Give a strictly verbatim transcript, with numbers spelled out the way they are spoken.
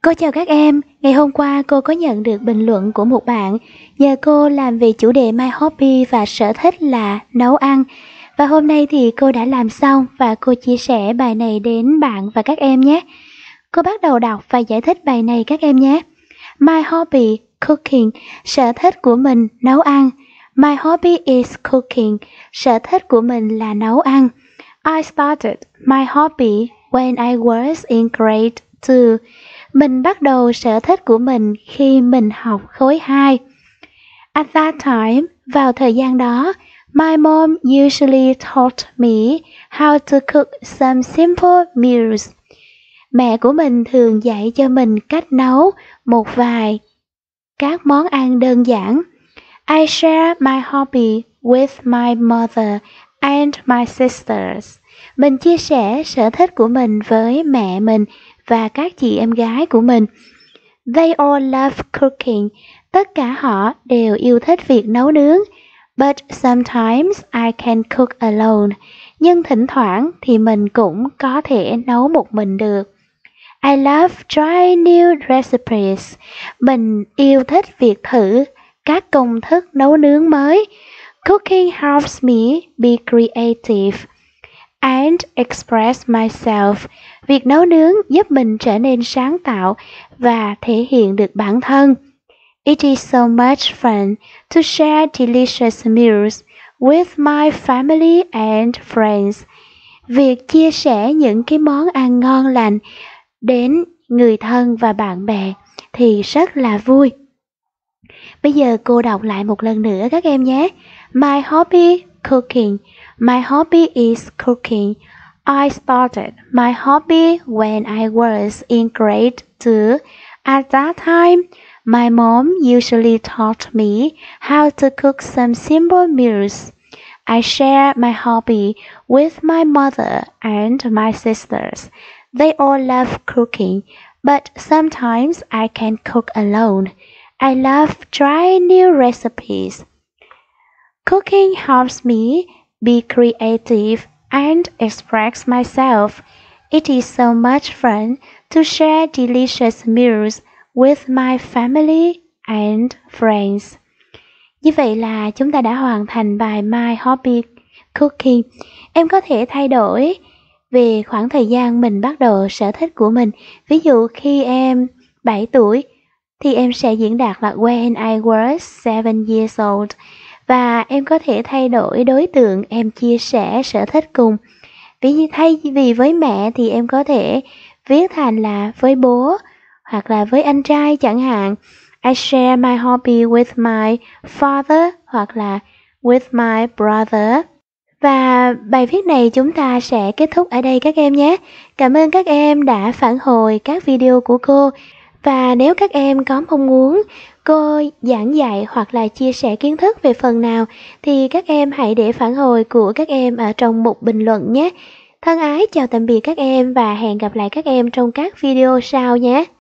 Cô chào các em, ngày hôm qua cô có nhận được bình luận của một bạn nhờ cô làm về chủ đề My Hobby và sở thích là nấu ăn. Và hôm nay thì cô đã làm xong và cô chia sẻ bài này đến bạn và các em nhé. Cô bắt đầu đọc và giải thích bài này các em nhé. My hobby, cooking, sở thích của mình nấu ăn. My hobby is cooking, sở thích của mình là nấu ăn. I started my hobby when I was in grade two. Mình bắt đầu sở thích của mình khi mình học khối hai. At that time, vào thời gian đó, my mom usually taught me how to cook some simple meals. Mẹ của mình thường dạy cho mình cách nấu một vài các món ăn đơn giản. I share my hobby with my mother and my sisters. Mình chia sẻ sở thích của mình với mẹ mình và các chị em gái của mình. They all love cooking. Tất cả họ đều yêu thích việc nấu nướng. But sometimes I can cook alone. Nhưng thỉnh thoảng thì mình cũng có thể nấu một mình được. I love trying new recipes. Mình yêu thích việc thử các công thức nấu nướng mới. Cooking helps me be creative and express myself. Việc nấu nướng giúp mình trở nên sáng tạo và thể hiện được bản thân. It is so much fun to share delicious meals with my family and friends. Việc chia sẻ những cái món ăn ngon lành đến người thân và bạn bè thì rất là vui. Bây giờ cô đọc lại một lần nữa các em nhé. My hobby, cooking. My hobby is cooking. I started my hobby when I was in grade two. At that time, my mom usually taught me how to cook some simple meals. I share my hobby with my mother and my sisters. They all love cooking, but sometimes I can cook alone. I love trying new recipes. Cooking helps me be creative and express myself. It is so much fun to share delicious meals with my family and friends. Như vậy là chúng ta đã hoàn thành bài My Hobby Cooking. Em có thể thay đổi về khoảng thời gian mình bắt đầu sở thích của mình. Ví dụ khi em bảy tuổi thì em sẽ diễn đạt là when I was seven years old. Và em có thể thay đổi đối tượng em chia sẻ sở thích cùng. Ví dụ thay vì với mẹ thì em có thể viết thành là với bố hoặc là với anh trai chẳng hạn. I share my hobby with my father hoặc là with my brother. Và bài viết này chúng ta sẽ kết thúc ở đây các em nhé. Cảm ơn các em đã phản hồi các video của cô. Và nếu các em có mong muốn cô giảng dạy hoặc là chia sẻ kiến thức về phần nào thì các em hãy để phản hồi của các em ở trong mục bình luận nhé. Thân ái chào tạm biệt các em và hẹn gặp lại các em trong các video sau nhé.